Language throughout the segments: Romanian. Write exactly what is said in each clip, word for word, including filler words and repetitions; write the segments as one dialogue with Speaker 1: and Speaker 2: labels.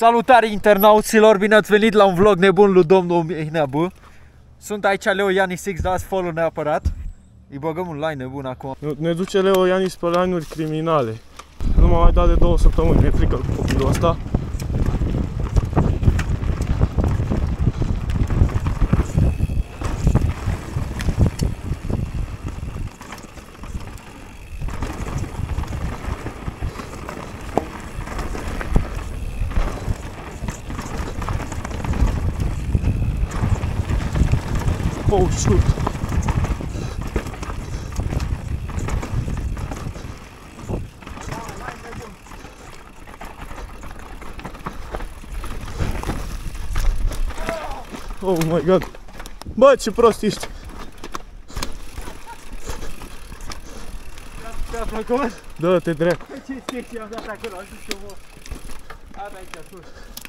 Speaker 1: Salutare internauților, bine ați venit la un vlog nebun lui domnul Mihnea B. Sunt aici Leo Ianis X, dați follow neapărat. Îi băgăm un line nebun acum.
Speaker 2: Ne duce Leo Ianis pe line-uri criminale. Nu m-a mai dat de două săptămâni, mi-e frică cu copilul ăsta. Oh, shoot! Oh my god! Bă, ce prost ești!
Speaker 1: Ți-a plăcut?
Speaker 2: Dă-te drept!
Speaker 1: Ce sexy am dat acolo, am zis eu, mă. Ada aici sus.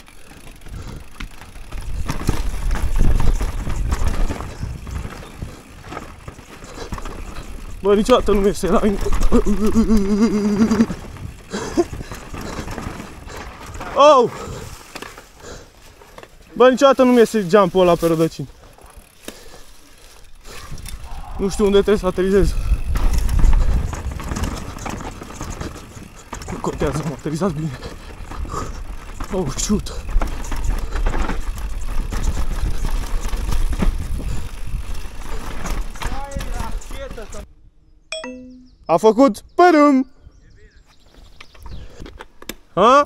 Speaker 2: Bă, niciodată nu mi iese line. Oh! Bă, niciodată nu mi iese jump-ul ăla pe rădăcini. Nu știu unde trebuie să aterizez. Nu contează, mă, aterizați bine. Oh, shoot! A făcut părâm! Ha?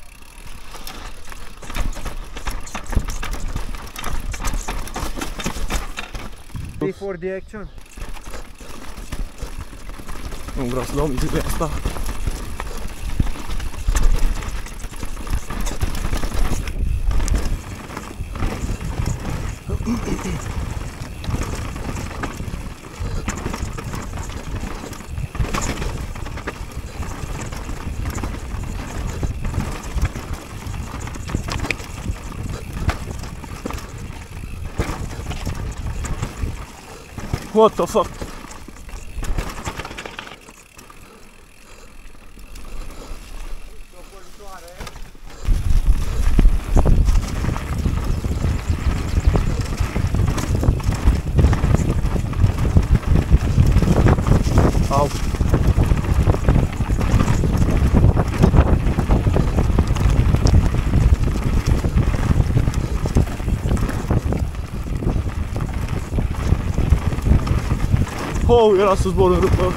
Speaker 1: Before the action.
Speaker 2: Nu vreau să dau mizeria asta. What the fuck? Au. Oh, era să zbor în râpă.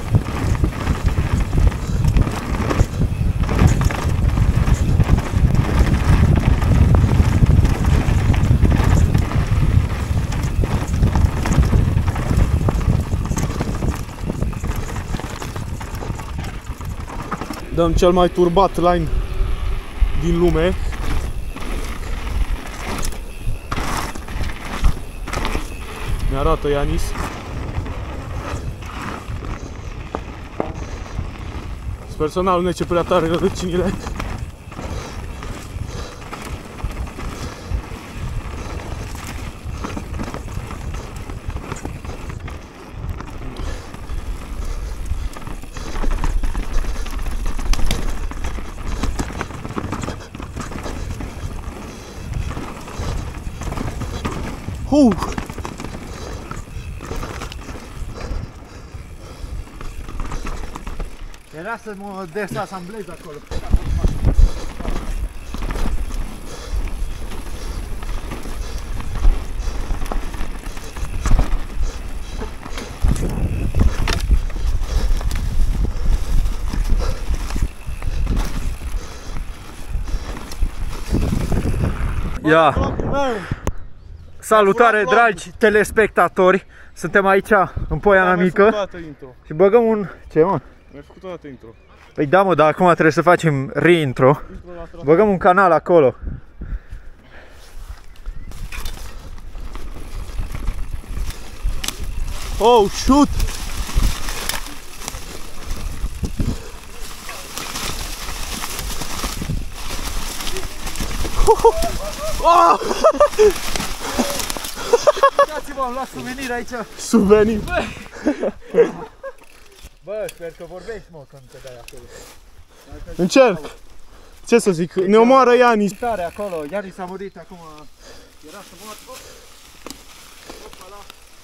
Speaker 2: Dăm cel mai turbat line din lume. Ne arată Ianis. Sper să n-alunece prea tare rădăcinile. Uh!
Speaker 1: Era să mă desasamblez acolo. Ia! Salutare, dragi telespectatori! Suntem aici, în Poiana Mică. Și băgăm un... Ce, mă?
Speaker 2: Mi-ai făcut o dată intro.
Speaker 1: Păi da, mă, dar acum trebuie să facem re-intro. Băgăm un canal acolo.
Speaker 2: Oh, shoot! Oh!
Speaker 1: Uitați-vă, am luat suvenir aici.
Speaker 2: Suvenir.
Speaker 1: Bă, sper că vorbești, mă, când te dai acolo.
Speaker 2: Încerc. Ce să zic, ne omoară Iani.
Speaker 1: Tare acolo, Iani s-a murit acum. Era să moară. Oh. Opala.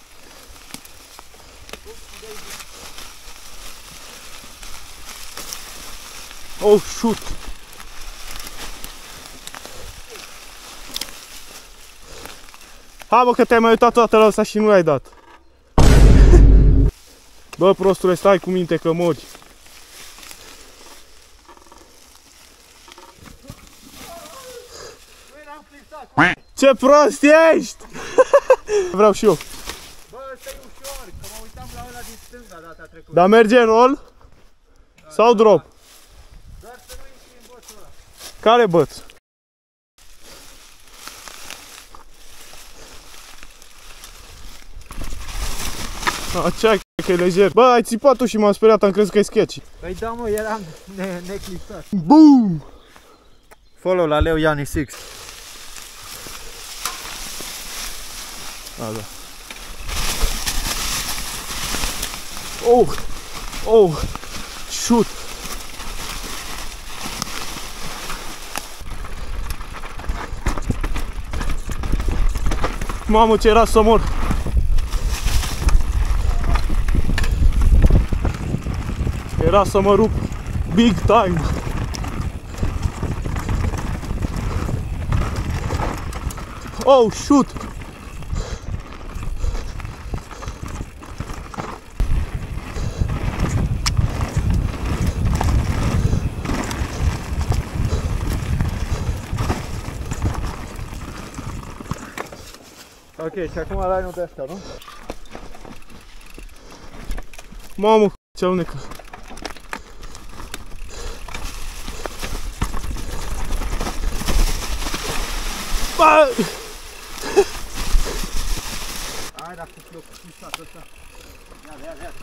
Speaker 2: Oh, shoot! Hai bă că te-ai mai uitat toată la ăsta și nu l-ai dat. Bă prostule, stai cu minte că mori. Ce prost ești! Vreau și eu.
Speaker 1: Bă, ăsta e ușor, că mă uitam la ăla din stânga data trecută.
Speaker 2: Dar merge în roll? Sau drop?
Speaker 1: Doar să nu intri în boțul ăla.
Speaker 2: Care băț? Aceea că e lejer. Bă, ai țipat tu și m-am speriat, am crezut că e sketchy.
Speaker 1: Păi da mă, eram ne neclipsat.
Speaker 2: Boom!
Speaker 1: Follow la Leo Iani șase.
Speaker 2: A, da. Oh! Oh! Shoot! Mamă, ce era să mor! Era să mă rup big time! Oh, shoot!
Speaker 1: Ok, și acum line-ul de asta, nu?
Speaker 2: Mamă, ce alunecă! Bă!
Speaker 1: Hai, dacă te loc, cu ăsta. Ia, ia, ia.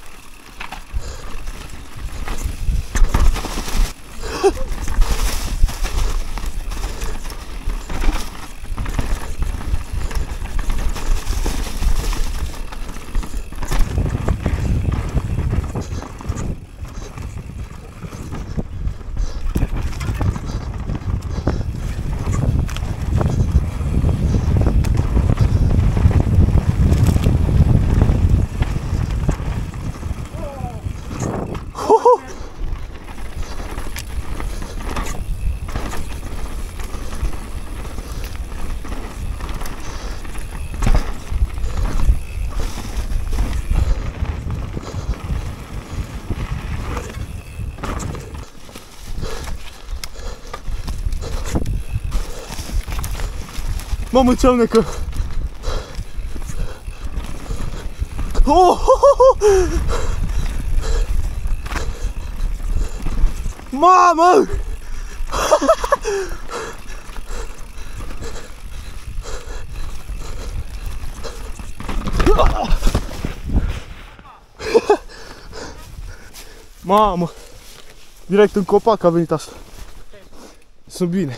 Speaker 2: Mamă, ce alunecă! Oh! Mamă! Mamă! Direct în copac a venit asta. Sunt bine.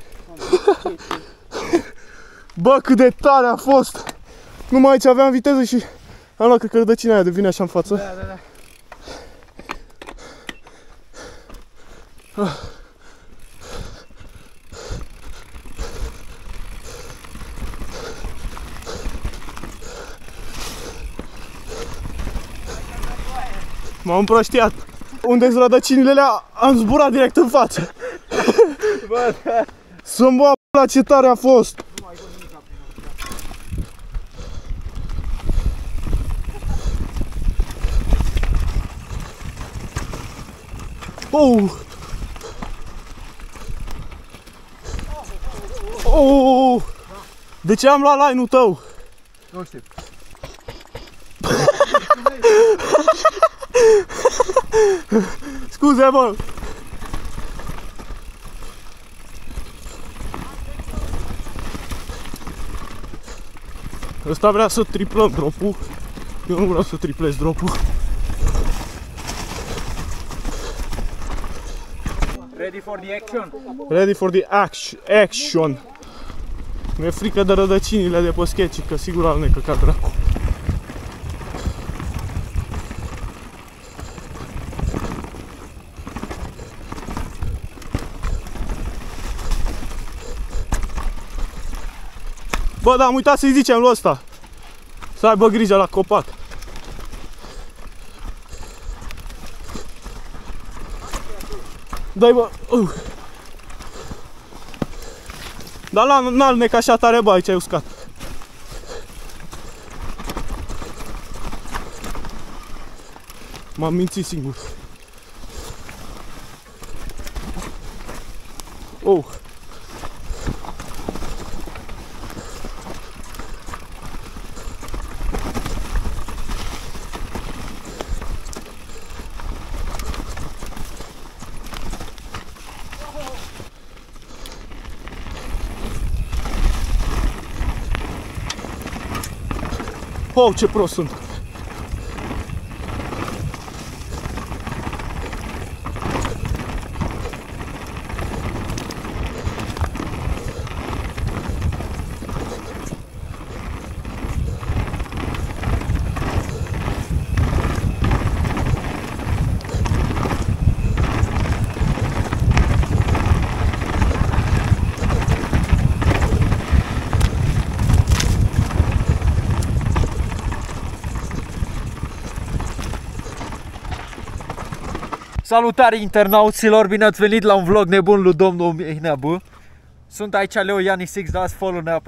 Speaker 2: Bă, cât de tare a fost! Numai aici aveam viteză și am luat, cred că rădăcina aia de vine așa în față.
Speaker 1: Da, da, da.
Speaker 2: Ah. M-am împrăștiat. Unde-s rădăcinile alea, am zburat direct în față.
Speaker 1: Bă, da.
Speaker 2: Să-mi bă, la ce tare a fost! Oh! Oh! De ce am luat line-ul tău?
Speaker 1: Nu știu.
Speaker 2: Scuze, mă! Ăsta vrea să triplăm dropul. Eu nu vreau să triplez dropul.
Speaker 1: Ready for the action?
Speaker 2: Ready for the action. action. Mi-e frică de rădăcinile de pe sketchy, că sigur alunecă ca dracu. Bă, dar am uitat să-i zicem lui ăsta să aibă grijă la copac. Dai, bă, uh. Dar la, n-al neca așa tare, bă, aici e uscat. M-am mințit singur. Oh. Oh, ce prost sunt!
Speaker 1: Salutare internauților, bine ați venit la un vlog nebun lui domnul Mihnea. Sunt aici Leo Iani Six, dați follow neapărat.